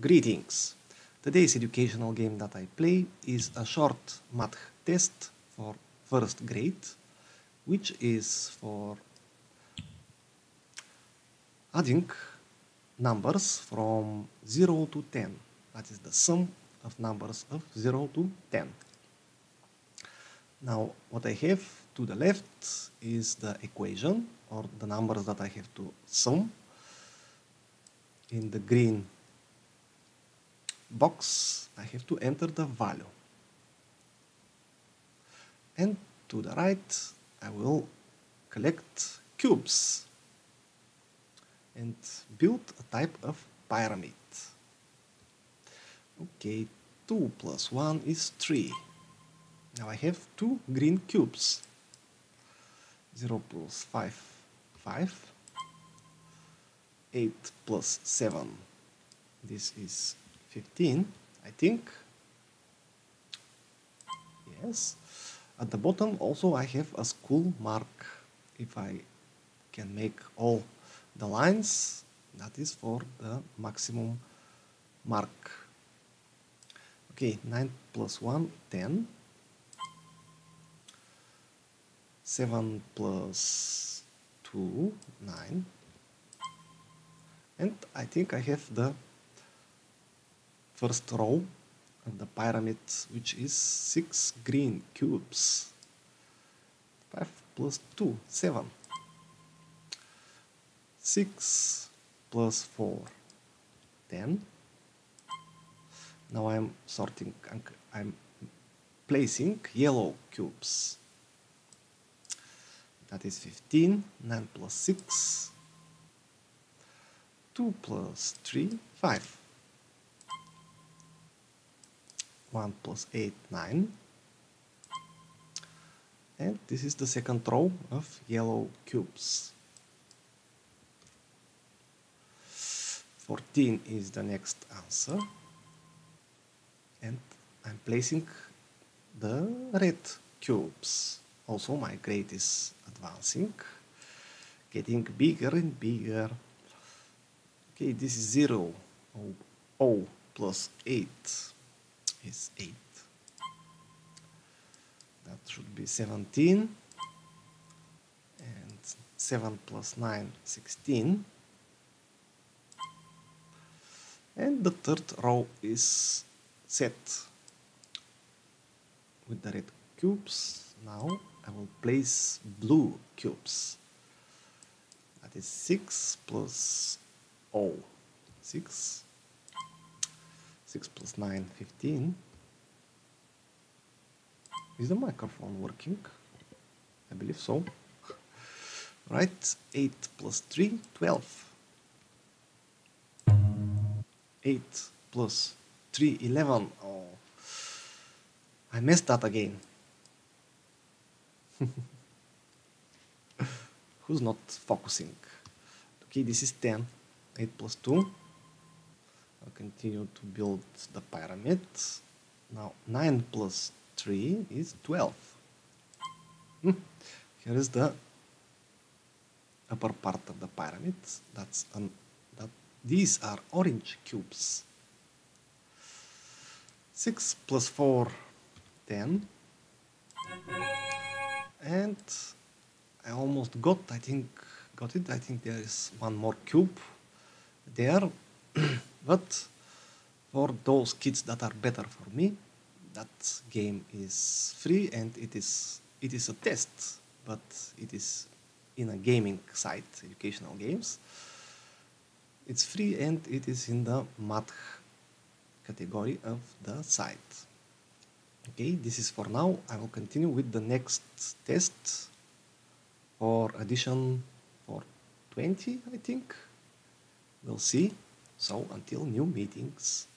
Greetings! Today's educational game that I play is a short math test for first grade, which is for adding numbers from 0 to 10. That is the sum of numbers of 0 to 10. Now, what I have to the left is the equation, or the numbers that I have to sum. In the green box, I have to enter the value. And to the right, I will collect cubes and build a type of pyramid. Okay, 2 plus 1 is 3. Now I have 2 green cubes. 0 plus 5, 5. 8 plus 7, this is 15, I think. Yes. At the bottom also I have a school mark. If I can make all the lines, that is for the maximum mark. Okay, 9 plus 1, 10. 7 plus 2, 9. And I think I have the first row of the pyramid, which is 6 green cubes. 5 plus 2, 7. 6 plus 4, 10. Now I'm sorting, I'm placing yellow cubes. That is 15, 9 plus 6. 2 plus 3, 5. 1 plus 8, 9. And this is the second row of yellow cubes. 14 is the next answer. And I'm placing the red cubes. Also my grade is advancing, getting bigger and bigger. Okay, this is 0. O plus 8 is 8. That should be 17. And 7 plus 9, 16. And the third row is set with the red cubes. Now I will place blue cubes. That is 6 plus 6. 6 plus 9, 15. Is the microphone working? I believe so. Right, 8 plus 3, 12. 8 plus 3, 11. Oh, I messed that again. Who's not focusing? Okay, this is 10. 8 plus 2. I'll continue to build the pyramid. Now 9 plus 3 is 12. Here is the upper part of the pyramid. These are orange cubes. 6 plus 4, 10. And I almost got it. I think there is one more cube there. But for those kids that are better for me, that game is free, and it is a test, but it is in a gaming site, educational games. It's free and it is in the math category of the site. Okay, this is for now. I will continue with the next test for addition for 20, I think. We'll see. So until new meetings.